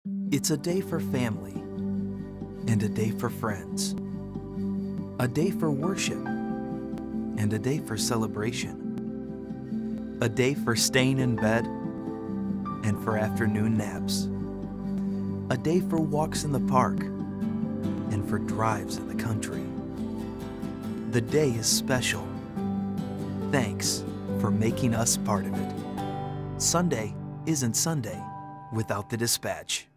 It's a day for family and a day for friends, a day for worship and a day for celebration, a day for staying in bed and for afternoon naps, a day for walks in the park and for drives in the country. The day is special. Thanks for making us part of it. Sunday isn't Sunday without the Dispatch.